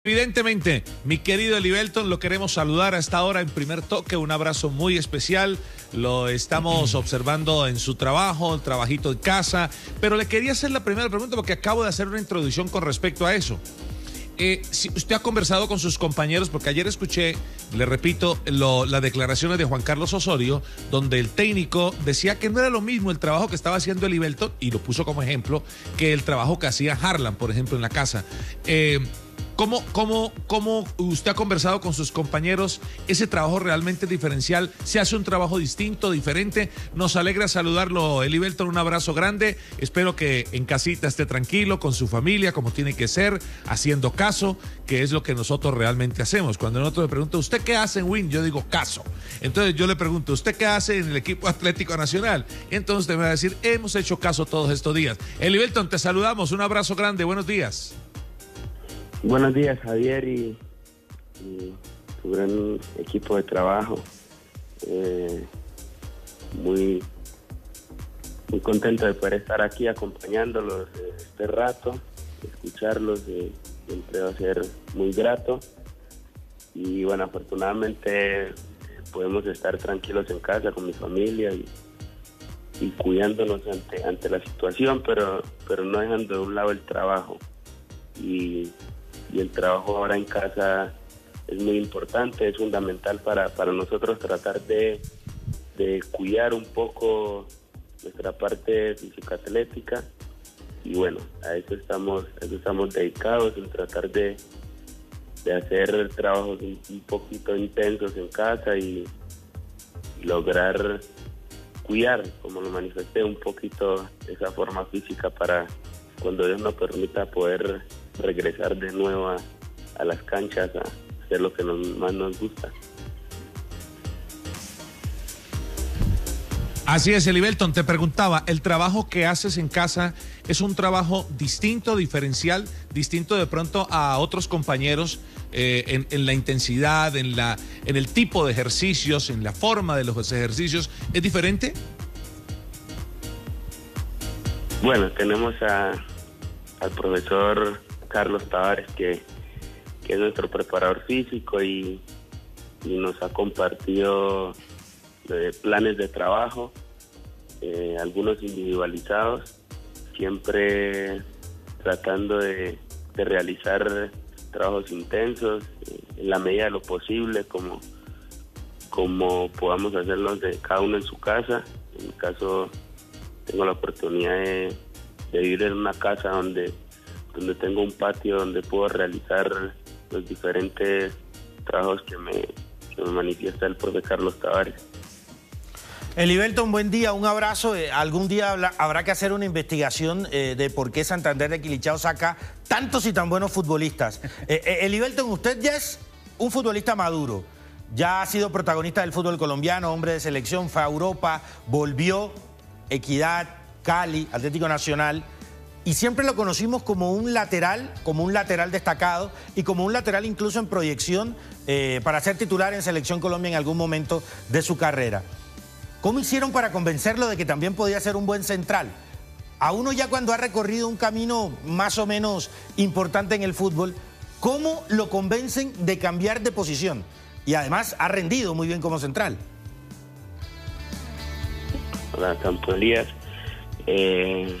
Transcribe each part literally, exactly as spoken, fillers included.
Evidentemente, mi querido Elivelton, lo queremos saludar a esta hora en Primer Toque, un abrazo muy especial, lo estamos observando en su trabajo, el trabajito de casa, pero le quería hacer la primera pregunta porque acabo de hacer una introducción con respecto a eso. Eh, si usted ha conversado con sus compañeros, porque ayer escuché, le repito, lo, las declaraciones de Juan Carlos Osorio, donde el técnico decía que no era lo mismo el trabajo que estaba haciendo Elivelton, y lo puso como ejemplo, que el trabajo que hacía Harlan, por ejemplo, en la casa. Eh, ¿Cómo, cómo, ¿Cómo usted ha conversado con sus compañeros? ¿Ese trabajo realmente diferencial? ¿Se hace un trabajo distinto, diferente? Nos alegra saludarlo, Elivelton, un abrazo grande. Espero que en casita esté tranquilo, con su familia, como tiene que ser, haciendo caso, que es lo que nosotros realmente hacemos. Cuando nosotros le pregunto, ¿usted qué hace en Win? Yo digo, caso. Entonces yo le pregunto, ¿usted qué hace en el equipo Atlético Nacional? Entonces usted me va a decir, hemos hecho caso todos estos días. Elivelton, te saludamos, un abrazo grande, buenos días. Buenos días, Javier, y, y tu gran equipo de trabajo. Eh, muy, muy contento de poder estar aquí acompañándolos este rato, escucharlos, eh, siempre va a ser muy grato. Y bueno, afortunadamente podemos estar tranquilos en casa con mi familia y, y cuidándonos ante, ante la situación, pero, pero no dejando de un lado el trabajo. Y y el trabajo ahora en casa es muy importante, es fundamental para, para nosotros tratar de, de cuidar un poco nuestra parte físico-atlética, y bueno, a eso estamos, a eso estamos dedicados, en tratar de, de hacer trabajos un, un poquito intensos en casa y, y lograr cuidar, como lo manifesté, un poquito esa forma física para cuando Dios nos permita poder regresar de nuevo a, a las canchas a hacer lo que nos, más nos gusta. Así es, Elivelton, te preguntaba, ¿el trabajo que haces en casa es un trabajo distinto, diferencial, distinto de pronto a otros compañeros eh, en, en la intensidad, en, la, en el tipo de ejercicios, en la forma de los ejercicios? ¿Es diferente? Bueno, tenemos a, al profesor Carlos Tavares, que, que es nuestro preparador físico y, y nos ha compartido eh, planes de trabajo, eh, algunos individualizados, siempre tratando de, de realizar trabajos intensos eh, en la medida de lo posible, como, como podamos hacerlos de cada uno en su casa. En mi caso, tengo la oportunidad de, de vivir en una casa donde donde tengo un patio donde puedo realizar los diferentes trabajos que me, que me manifiesta el profe Carlos Tavares. Elivelton, buen día, un abrazo. Eh, algún día habla, habrá que hacer una investigación eh, de por qué Santander de Quilichao saca tantos y tan buenos futbolistas. Eh, eh, Elivelton, usted ya es un futbolista maduro, ya ha sido protagonista del fútbol colombiano, hombre de selección, fue a Europa, volvió, Equidad, Cali, Atlético Nacional, y siempre lo conocimos como un lateral, como un lateral destacado y como un lateral incluso en proyección eh, para ser titular en Selección Colombia en algún momento de su carrera. ¿Cómo hicieron para convencerlo de que también podía ser un buen central? A uno ya cuando ha recorrido un camino más o menos importante en el fútbol, ¿cómo lo convencen de cambiar de posición? Y además ha rendido muy bien como central. Hola, Campo Elías. Eh...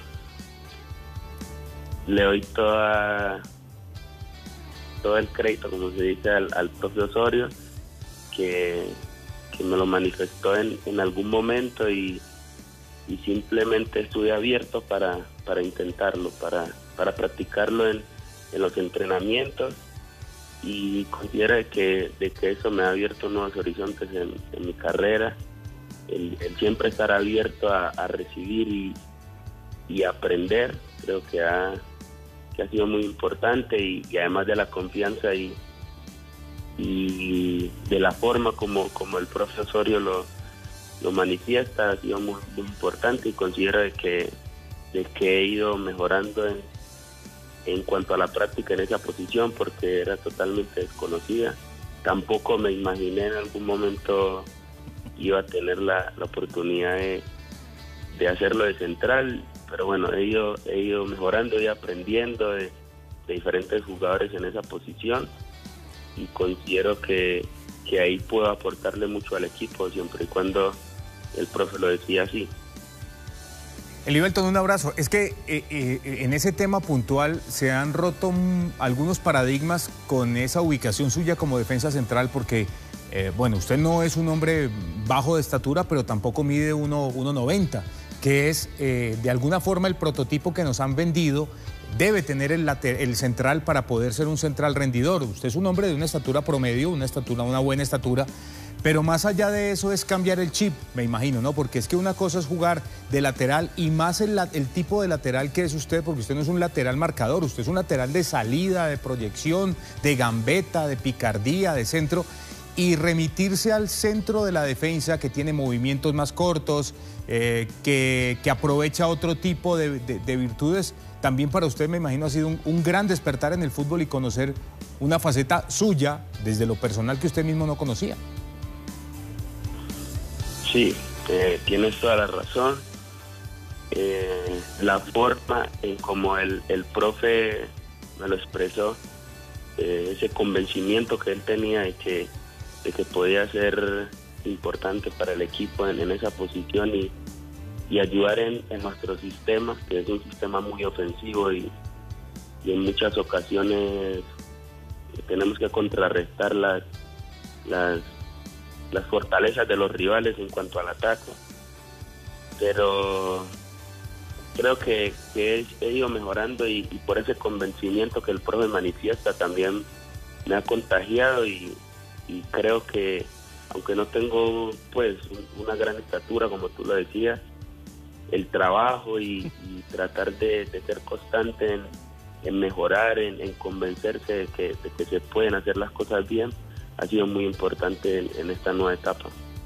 Le doy toda, todo el crédito, como se dice, al, al propio Osorio, que, que me lo manifestó en, en algún momento y, y simplemente estuve abierto para, para intentarlo, para, para practicarlo en, en los entrenamientos, y considero de que, de que eso me ha abierto nuevos horizontes en, en mi carrera, el, el siempre estar abierto a, a recibir y, y aprender. Creo que ha, que ha sido muy importante y, y además de la confianza y, y de la forma como, como el profesor Osorio lo, lo manifiesta, ha sido muy, muy importante, y considero de que, de que he ido mejorando en, en cuanto a la práctica en esa posición, porque era totalmente desconocida. Tampoco me imaginé en algún momento iba a tener la, la oportunidad de, de hacerlo de central, pero bueno, he ido, he ido mejorando y aprendiendo de, de diferentes jugadores en esa posición y considero que, que ahí puedo aportarle mucho al equipo siempre y cuando el profe lo decía así. Elivelton, un abrazo. Es que eh, eh, en ese tema puntual se han roto mm, algunos paradigmas con esa ubicación suya como defensa central porque, eh, bueno, usted no es un hombre bajo de estatura, pero tampoco mide uno noventa, que es eh, de alguna forma el prototipo que nos han vendido. Debe tener el, el central para poder ser un central rendidor. Usted es un hombre de una estatura promedio, una estatura, una buena estatura, pero más allá de eso es cambiar el chip, me imagino, ¿no? Porque es que una cosa es jugar de lateral y más el, el tipo de lateral que es usted, porque usted no es un lateral marcador, usted es un lateral de salida, de proyección, de gambeta, de picardía, de centro, y remitirse al centro de la defensa que tiene movimientos más cortos, eh, que, que aprovecha otro tipo de, de, de virtudes. También para usted, me imagino, ha sido un, un gran despertar en el fútbol y conocer una faceta suya desde lo personal que usted mismo no conocía. Sí, eh, tienes toda la razón. Eh, la forma en como el, el profe me lo expresó, eh, ese convencimiento que él tenía de que, de que podía ser importante para el equipo en, en esa posición y, y ayudar en, en nuestro sistema, que es un sistema muy ofensivo y, y en muchas ocasiones tenemos que contrarrestar las, las las fortalezas de los rivales en cuanto al ataque, pero creo que, que he, he ido mejorando y, y por ese convencimiento que el profe manifiesta también me ha contagiado y, y creo que aunque no tengo pues una gran estatura como tú lo decías, el trabajo y, y tratar de, de ser constante en, en mejorar, en, en convencerse de que, de que se pueden hacer las cosas bien, ha sido muy importante en, en esta nueva etapa.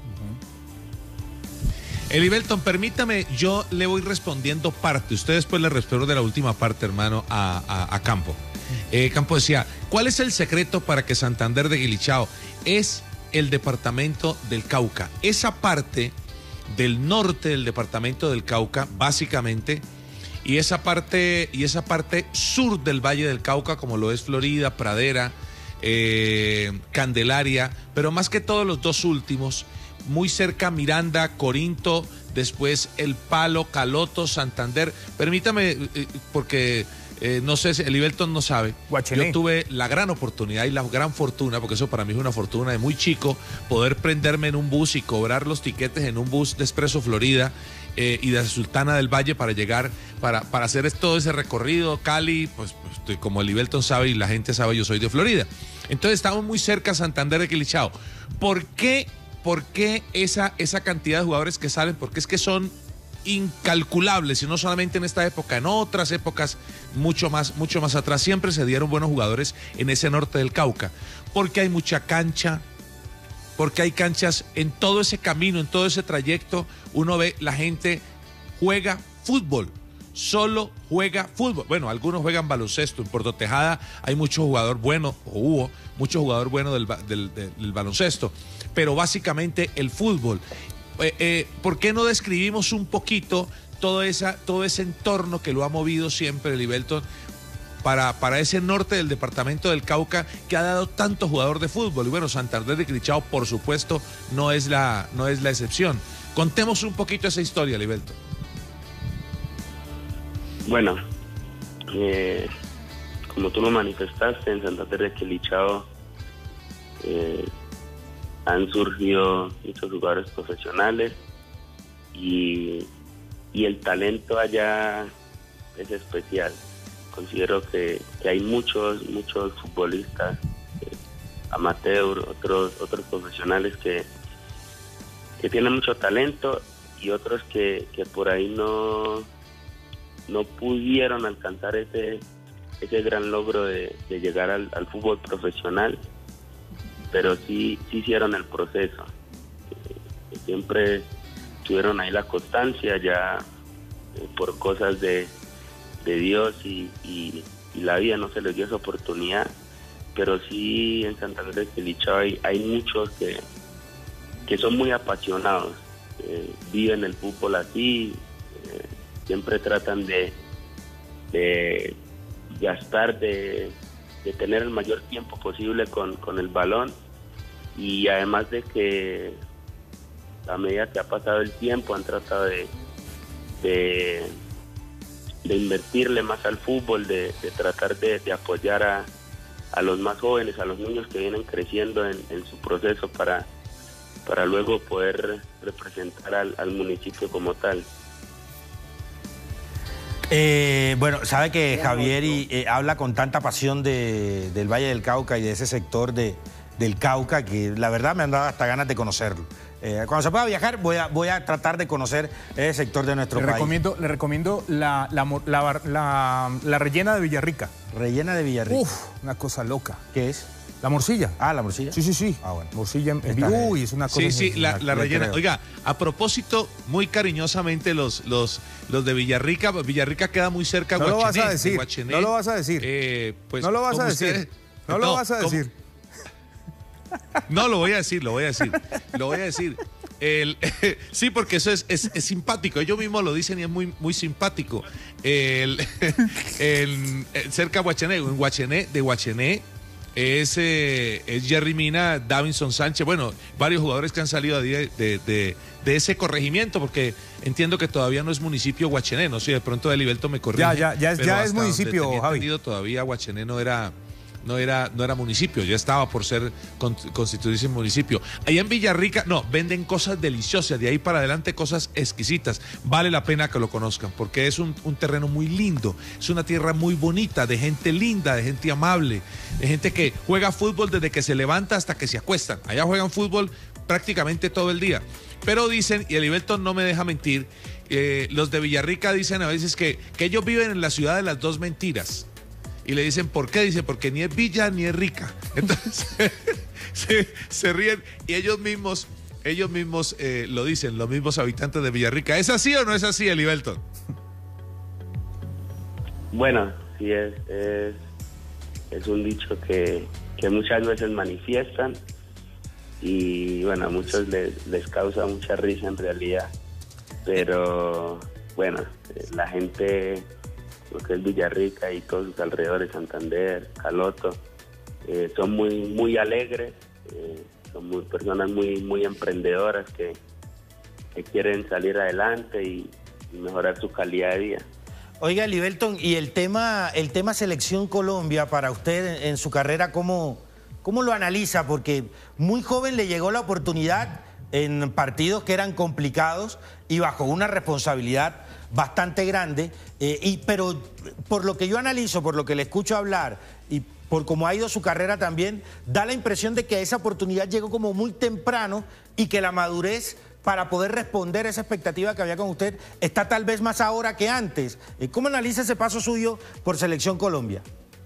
Elivelton, permítame, yo le voy respondiendo parte. Usted después le respondió de la última parte, hermano, a, a, a Campo. Eh, Campo decía, ¿cuál es el secreto para que Santander de Guilichao es el departamento del Cauca? Esa parte del norte del departamento del Cauca, básicamente, y esa parte, y esa parte sur del Valle del Cauca, como lo es Florida, Pradera, Eh, Candelaria, pero más que todos los dos últimos, muy cerca Miranda, Corinto, después El Palo, Caloto, Santander. Permítame, eh, porque eh, no sé si Elivelton no sabe, Guachené. Yo tuve la gran oportunidad y la gran fortuna, porque eso para mí es una fortuna de muy chico, poder prenderme en un bus y cobrar los tiquetes en un bus de Expreso Florida eh, y de Sultana del Valle para llegar, para, para hacer todo ese recorrido, Cali, pues, pues como Elivelton sabe y la gente sabe, yo soy de Florida. Entonces estamos muy cerca a Santander de Guilichao. ¿Por qué, por qué esa, esa cantidad de jugadores que salen? Porque es que son incalculables, y no solamente en esta época, en otras épocas mucho más, mucho más atrás, siempre se dieron buenos jugadores en ese norte del Cauca, porque hay mucha cancha, porque hay canchas en todo ese camino, en todo ese trayecto, uno ve la gente juega fútbol, solo juega fútbol. Bueno, algunos juegan baloncesto. En Puerto Tejada hay mucho jugador bueno, o hubo mucho jugador bueno del, del, del, del baloncesto, pero básicamente el fútbol. Eh, eh, ¿Por qué no describimos un poquito todo, esa, todo ese entorno que lo ha movido siempre el Elivelton para, para ese norte del departamento del Cauca que ha dado tanto jugador de fútbol? Y bueno, Santander de Guilichao, por supuesto, no es la, no es la excepción. Contemos un poquito esa historia, Elivelton. Bueno, eh, como tú lo manifestaste, en Santander de Guilichao eh, han surgido muchos jugadores profesionales y, y el talento allá es especial. Considero que, que hay muchos, muchos futbolistas eh, amateur, otros, otros profesionales que, que tienen mucho talento y otros que, que por ahí no, no pudieron alcanzar ese, ese gran logro de, de llegar al, al fútbol profesional, pero sí, sí hicieron el proceso. Eh, siempre tuvieron ahí la constancia, ya eh, por cosas de, de Dios y, y, y la vida no se les dio esa oportunidad, pero sí en Santander de Guilichao hay, hay muchos que, que son muy apasionados, eh, viven el fútbol así, eh, siempre tratan de, de, gastar, de, de tener el mayor tiempo posible con, con el balón, y además de que a medida que ha pasado el tiempo han tratado de, de, de invertirle más al fútbol, de, de tratar de, de apoyar a, a los más jóvenes, a los niños que vienen creciendo en, en su proceso para, para luego poder representar al, al municipio como tal. Eh, bueno, sabe que Javier y, eh, habla con tanta pasión de, del Valle del Cauca y de ese sector de, del Cauca, que la verdad me han dado hasta ganas de conocerlo. Eh, cuando se pueda viajar voy a, voy a tratar de conocer ese sector de nuestro le país. Recomiendo, le recomiendo la, la, la, la, la rellena de Villarrica. Rellena de Villarrica. Uf, una cosa loca. ¿Qué es? La morcilla. Ah, la morcilla. Sí, sí, sí. Ah, bueno. Morcilla en vivo. Uy, es una cosa. Sí, sí, la, la rellena. creo. Oiga, a propósito, muy cariñosamente los, los, los de Villarrica, Villarrica queda muy cerca de No Guachené. lo vas a decir. Guachené, no lo vas a decir. Eh, pues, no lo vas como a decir. ustedes- no lo vas a como- decir. No, lo voy a decir, lo voy a decir. Lo voy a decir. El, sí, porque eso es, es, es simpático. Ellos mismos lo dicen y es muy, muy simpático. El, el- el- cerca de Guachené, en Guachené, de Guachené, es, eh, es Jerry Mina, Davinson Sánchez, bueno, varios jugadores que han salido de, de, de, de ese corregimiento, porque entiendo que todavía no es municipio Guachené, no sé, de pronto Elivelto me corrige. Ya, ya, ya es- pero ya es hasta donde municipio, tenía Javi. entendido, todavía Guachené no era... No era, no era municipio, ya estaba por ser con, constituirse en municipio. Allá en Villarrica, no, venden cosas deliciosas, de ahí para adelante cosas exquisitas. Vale la pena que lo conozcan, porque es un, un terreno muy lindo, es una tierra muy bonita, de gente linda, de gente amable, de gente que juega fútbol desde que se levanta hasta que se acuestan. Allá juegan fútbol prácticamente todo el día. Pero dicen, y Elivelton no me deja mentir, eh, los de Villarrica dicen a veces que, que ellos viven en la ciudad de las dos mentiras. Y le dicen, ¿por qué? Dice, porque ni es villa ni es rica. Entonces, se, se ríen y ellos mismos, ellos mismos eh, lo dicen, los mismos habitantes de Villarrica. ¿Es así o no es así, Elivelton? Bueno, sí, es, es, es un dicho que, que muchas veces manifiestan, y bueno, a muchos les, les causa mucha risa en realidad, pero bueno, la gente, lo que es Villarrica y todos sus alrededores, Santander, Caloto, eh, son muy muy alegres, eh, son muy, personas muy muy emprendedoras que, que quieren salir adelante y, y mejorar su calidad de vida. Oiga, Elivelton, y el tema, el tema Selección Colombia, para usted en, en su carrera, ¿cómo, ¿cómo lo analiza? Porque muy joven le llegó la oportunidad en partidos que eran complicados y bajo una responsabilidad bastante grande, eh, y, pero por lo que yo analizo, por lo que le escucho hablar y por cómo ha ido su carrera también, da la impresión de que esa oportunidad llegó como muy temprano y que la madurez para poder responder a esa expectativa que había con usted está tal vez más ahora que antes. Eh, ¿Cómo analiza ese paso suyo por Selección Colombia?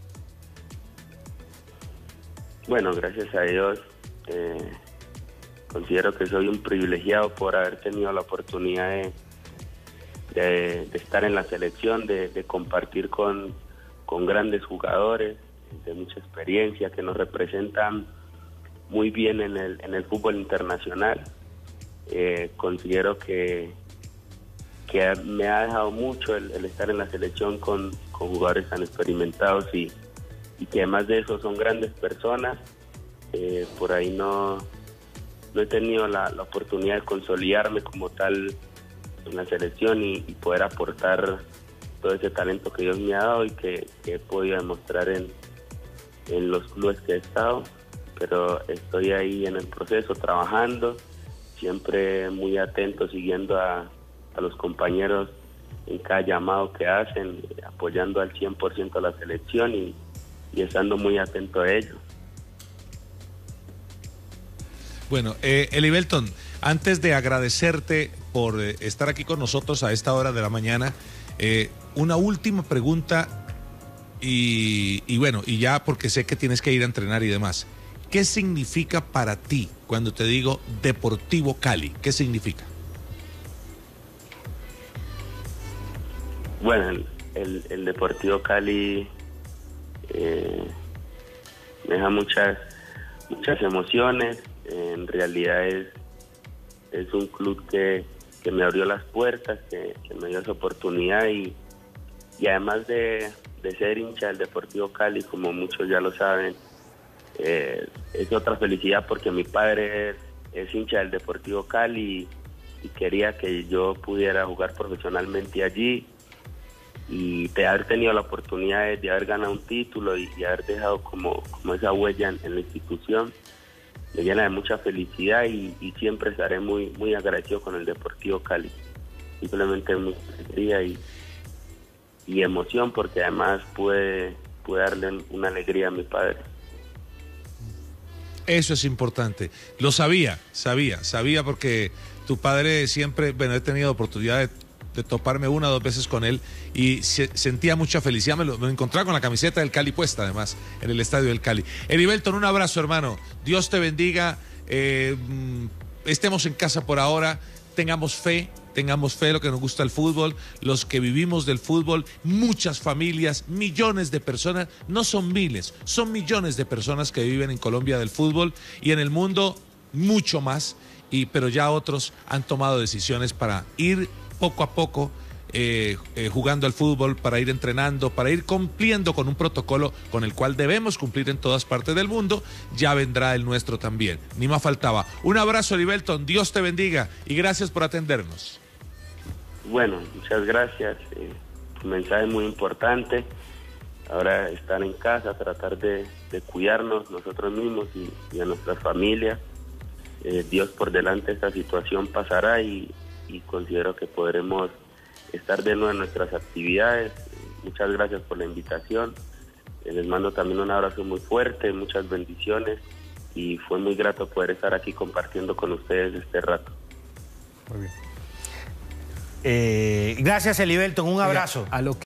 Bueno, gracias a Dios, eh, considero que soy un privilegiado por haber tenido la oportunidad de De, de estar en la selección, de, de compartir con, con grandes jugadores de mucha experiencia que nos representan muy bien en el, en el fútbol internacional. Eh, considero que, que me ha dejado mucho el, el estar en la selección con, con jugadores tan experimentados y, y que además de eso son grandes personas. Eh, por ahí no, no he tenido la, la oportunidad de consolidarme como tal en la selección y, y poder aportar todo ese talento que Dios me ha dado y que, que he podido demostrar en, en los clubes que he estado, pero estoy ahí en el proceso trabajando, siempre muy atento, siguiendo a, a los compañeros en cada llamado que hacen, apoyando al cien por ciento a la selección y, y estando muy atento a ello. Bueno, eh, Elivelton, antes de agradecerte por eh, estar aquí con nosotros a esta hora de la mañana, eh, una última pregunta y, y bueno, y ya porque sé que tienes que ir a entrenar y demás. ¿Qué significa para ti cuando te digo Deportivo Cali? ¿Qué significa? Bueno, el, el, el Deportivo Cali eh, me deja muchas, muchas emociones. En realidad es, es un club que, que me abrió las puertas, que, que me dio esa oportunidad y, y además de, de ser hincha del Deportivo Cali, como muchos ya lo saben, eh, es otra felicidad porque mi padre es, es hincha del Deportivo Cali y, y quería que yo pudiera jugar profesionalmente allí, y de haber tenido la oportunidad de, de haber ganado un título y, y haber dejado como, como esa huella en, en la institución, me llena de mucha felicidad y, y siempre estaré muy muy agradecido con el Deportivo Cali. Simplemente mucha alegría y, y emoción, porque además pude, pude darle una alegría a mi padre. Eso es importante. Lo sabía, sabía, sabía porque tu padre siempre, bueno, he tenido oportunidad de, de toparme una o dos veces con él y se, sentía mucha felicidad. Me lo me encontraba con la camiseta del Cali puesta, además, en el estadio del Cali. Heriberton, un abrazo, hermano. Dios te bendiga. Eh, estemos en casa por ahora. Tengamos fe. Tengamos fe, lo que nos gusta el fútbol, los que vivimos del fútbol, muchas familias, millones de personas, no son miles, son millones de personas que viven en Colombia del fútbol y en el mundo mucho más, y, pero ya otros han tomado decisiones para ir poco a poco eh, eh, jugando al fútbol, para ir entrenando, para ir cumpliendo con un protocolo con el cual debemos cumplir en todas partes del mundo. Ya vendrá el nuestro también, ni más faltaba. Un abrazo, Heriberton, Dios te bendiga y gracias por atendernos. Bueno, muchas gracias. Eh, tu mensaje es muy importante. Ahora estar en casa, tratar de, de cuidarnos nosotros mismos y, y a nuestras familias. Eh, Dios por delante, esta situación pasará y, y considero que podremos estar de nuevo en nuestras actividades. Muchas gracias por la invitación. Eh, les mando también un abrazo muy fuerte, muchas bendiciones, y fue muy grato poder estar aquí compartiendo con ustedes este rato. Muy bien. Eh, gracias, Heriberton, un abrazo. A lo que